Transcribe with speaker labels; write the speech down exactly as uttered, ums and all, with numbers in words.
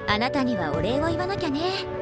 Speaker 1: あなたにはお礼を言わなきゃね。